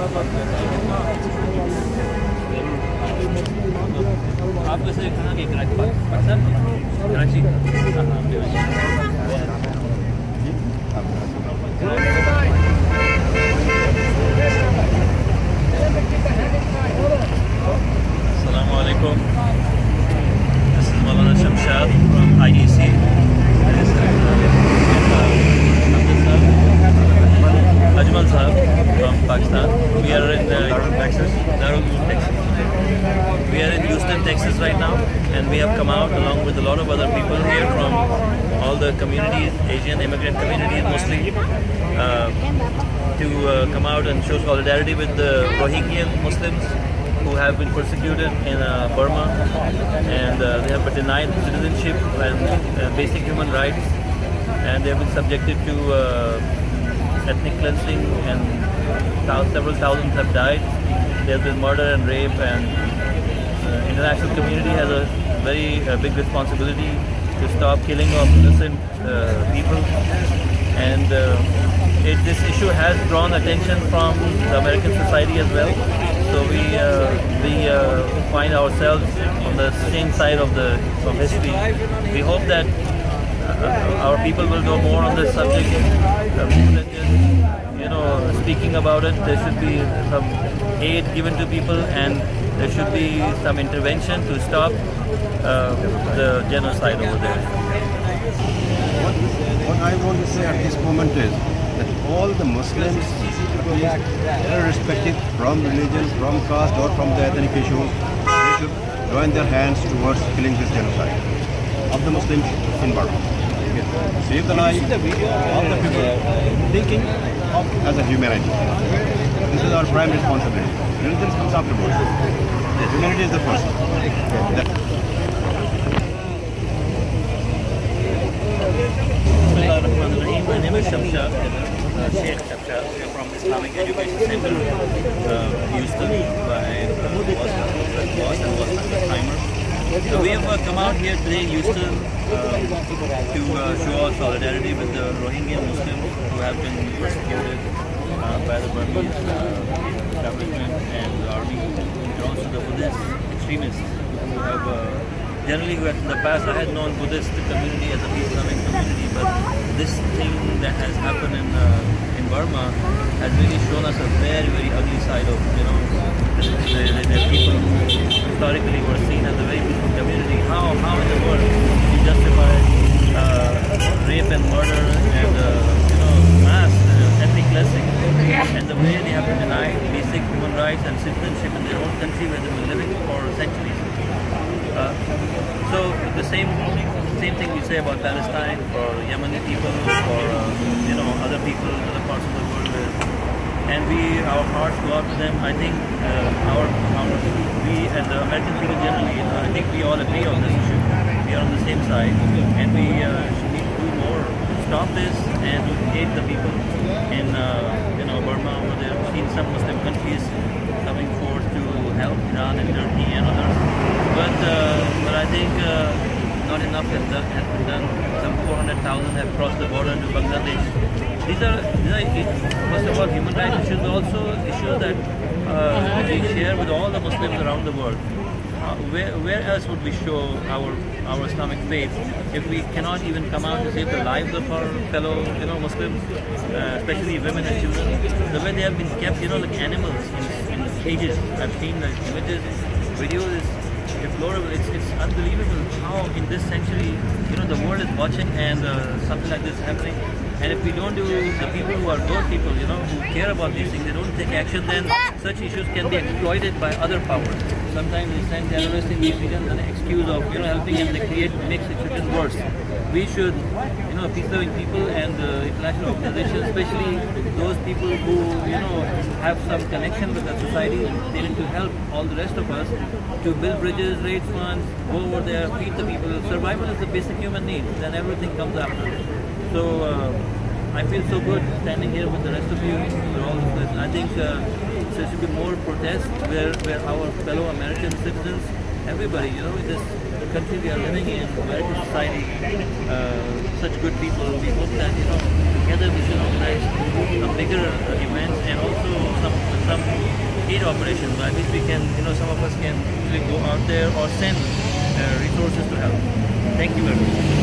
आप वैसे कहाँ के Pakistan Karachi Assalamu alaikum. This is Maulana Shamshad from IEC. Ajmal Sahab from Pakistan. We are in Texas. We are in Houston, Texas right now, and we have come out along with a lot of other people here from all the communities, Asian immigrant communities mostly, to come out and show solidarity with the Rohingya Muslims who have been persecuted in Burma, and they have been denied citizenship and basic human rights, and they have been subjected to ethnic cleansing, and several thousands have died. There has been murder and rape, and international community has a very big responsibility to stop killing of innocent people, and this issue has drawn attention from the American society as well. So we find ourselves on the same side of history. We hope that our people will know more on this subject. More than just, speaking about it, there should be some aid given to people, and there should be some intervention to stop the genocide over there. What I want to say at this moment is that all the Muslims, irrespective from religion, from caste or from the ethnic issues, they should join their hands towards killing this genocide of the Muslims in Burma. Save the life of the people thinking of as a humanity. This is our prime responsibility. Religion comes afterwards. Humanity is the first. My name is Shamshad, Sheikh Shamshad. We are from Islamic Education Center, Houston, by boss and was timer. We have come out here today in Houston to show our solidarity with the Rohingya Muslims who have been persecuted by the Burmese government and the army, and also the Buddhist extremists who have generally, in the past, I had known Buddhist community as a peace-loving community, but this thing that has happened in Burma has really shown us a very, very ugly side of, the people who historically were seen as a very peaceful community. How in the world you justify rape and murder and, mass ethnic cleansing, and the way they have been denied basic human rights and citizenship in their own country where they've been living for centuries. So the same thing we say about Palestine, for Yemeni people, for other people in other parts of the world, and our hearts go out to them. I think we and the American people generally, I think we all agree on this issue. We are on the same side, and we should need to do more to stop this and to aid the people in Burma over there. We've seen some Muslim countries coming forth to help, Iran and Turkey and others. But I think not enough has been done. Some 400,000 have crossed the border into Bangladesh. These are first of all human rights issues, but also issues that we share with all the Muslims around the world. Where else would we show our Islamic faith if we cannot even come out to save the lives of our fellow Muslims, especially women and children? The way they have been kept, like animals in cages. I've seen the images, videos. Is deplorable. It's unbelievable how in this century, the world is watching and something like this is happening. And if we don't do, the people who are good people, who care about these things, they don't take action, then such issues can be exploited by other powers. Sometimes they send terrorists in these regions on an excuse of, helping and they make situation worse. We should, peace-loving people and international organizations, especially those people who, have some connection with the society, they need to help all the rest of us to build bridges, raise funds, go over there, feed the people. Survival is the basic human need, then everything comes after. So I feel so good standing here with the rest of you. I think there should be more protests where our fellow American citizens, everybody, in this country we are living in, American society, such good people. We hope that together we should organize some bigger events and also some aid operation by which we can, some of us can actually go out there or send resources to help. Thank you very much.